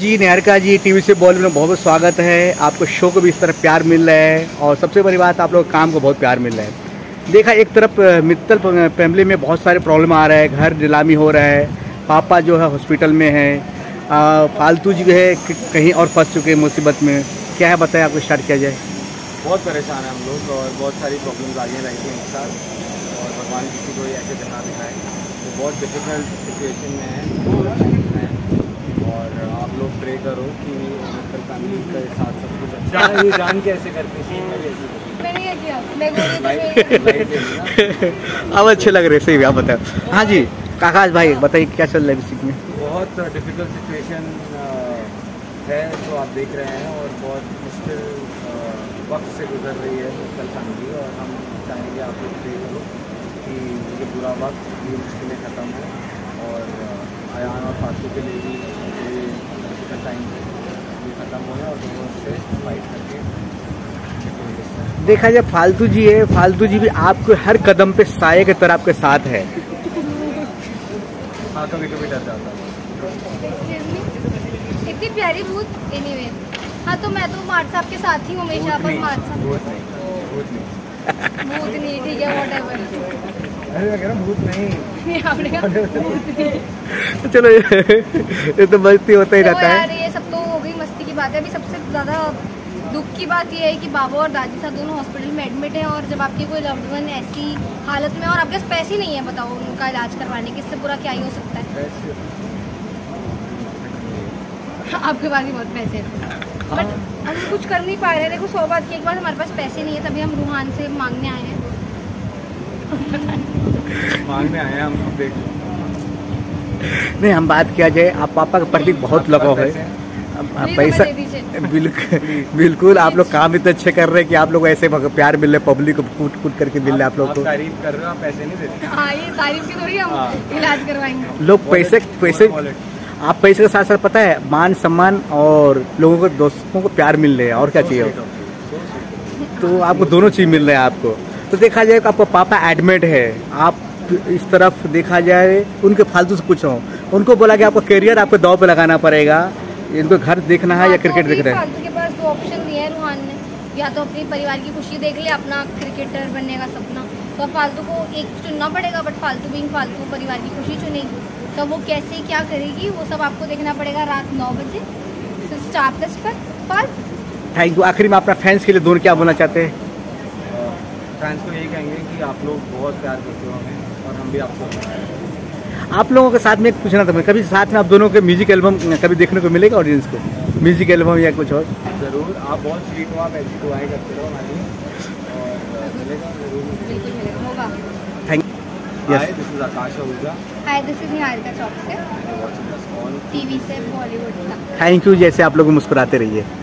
जी निहारिका जी, TV से बॉलीवुड में बहुत बहुत स्वागत है। आपको शो को भी इस तरह प्यार मिल रहा है और सबसे बड़ी बात आप लोग काम को बहुत प्यार मिल रहा है। देखा एक तरफ मित्तल फैमिली में बहुत सारे प्रॉब्लम आ रहा है, घर नीलामी हो रहा है, पापा जो है हॉस्पिटल में है, फालतू जी है कहीं और फंस चुके हैं मुसीबत में। क्या है बताएं, आपको स्टार्ट किया जाए। बहुत परेशान है हम लोग और बहुत सारी प्रॉब्लम्स आगे रहती हैं एक साथ और भगवान किसी को ऐसे करना दिखाए। तो बहुत डिफिकल्ट सिचुएशन में है और आप लोग प्रे करो कि मित्तल फैमिली के साथ सब कुछ अच्छा है। ये जान के ऐसे करते हैं अब अच्छे लग रहे सही, आप बताओ। हाँ जी काकाश भाई बताइए क्या चल रहा है बेसिक में। बहुत डिफिकल्ट सिचुएशन है जो आप देख रहे हैं और बहुत मुश्किल वक्त से गुजर रही है मित्तल फैमिली और हम चाहेंगे आप लोग प्रे करो कि ये बुरा वक्त, ये मुश्किलें ख़त्म हो और आयान और फालतू के लिए भी ये डिफिकल्ट टाइम ये ख़त्म हो और दोनों से फाइट करके। देखा जाए फालतू जी है, फालतू जी भी आपको हर कदम पे साये की तरह आपके साथ है। हाँ कभी कभी डर जाता है। इतनी प्यारी भूत एनीवे। हाँ तो मैं तो मार्ट साहब के साथ ही हमेशा बस मार्ट साहब। भूत नहीं ठीक है व्हाटएवर। अरे मैं कह रहा हूँ भूत नहीं। आपने कहा भूत नहीं। चलो ये तो मस्ती होता ही रहता है यार, ये सब तो हो गई मस्ती की बात है। अभी सबसे ज़्यादा दुख की बात ये है कि बाबा और दादी साहब दोनों हॉस्पिटल में एडमिट हैं और जब आपकी कोई लव्ड वन ऐसी हालत में और आपके पास पैसे नहीं है, बताओ उनका इलाज करवाने के, इससे बुरा क्या ही हो सकता है। आपके पास ही बहुत पैसे हैं बट हम कुछ कर नहीं पा रहे। देखो 100 बात की एक बार हमारे पास पैसे नहीं है तभी हम रूहान से मांगने आए हैं। मांगने आए हैं हम देख। नहीं हम बात किया जाए, आप पापा के प्रति बहुत लगाव है। पैसा बिल्कुल आप लोग काम इतने अच्छे कर रहे हैं कि आप लोग ऐसे प्यार मिल रहे, पब्लिक को कूट कूट करके मिल रहे आप लोग को। तारीफ कर रहे हो, आप पैसे नहीं देते। हाँ ये तारीफ की थोड़ी हम इलाज करवाएंगे। लोग पैसे आप पैसे के साथ साथ पता है मान सम्मान और लोगों को दोस्तों को प्यार मिल रहे हैं और क्या चाहिए। तो आपको दोनों चीज़ मिल रहे हैं आपको। तो देखा जाए आपका पापा एडमिट है, आप इस तरफ देखा जाए उनके फालतू से पूछो, उनको बोला कि आपका करियर आपको दांव पे लगाना पड़ेगा, इनको घर देखना है या क्रिकेट देख रहे हैं। फालतू के पास 2 ऑप्शन दिए हैं रूहान ने, या तो अपनी परिवार की खुशी देख ले, अपना क्रिकेटर बनने का सपना, तो फालतू को एक चुनना पड़ेगा। बट फालतू भी फालतू परिवार की खुशी चुनेगी तो वो कैसे क्या करेगी वो सब आपको देखना पड़ेगा रात 9 बजे स्टार प्लस पर। फालतू थैंक यू। आखिरी में अपना फैंस के लिए दोनों क्या बोलना चाहते हैं। फैंस को यही कहेंगे कि आप लोग बहुत प्यार करते हो हमें और हम भी आपको। आप लोगों के साथ में एक पूछना था मैं, कभी साथ में आप दोनों के म्यूजिक एल्बम कभी देखने को मिलेगा ऑडियंस को, म्यूजिक एल्बम या कुछ और। ज़रूर, आप बहुत स्वीट हो, आप ऐसी दुआएं करते रहो हमारी और मिलेगा ज़रूर। होगा। Thank you. Hi this is Akash Ahuja. Hi this is Niharika चौक से, टीवी से बॉलीवुड का। Thank you. जैसे आप लोग मुस्कुराते रहिए।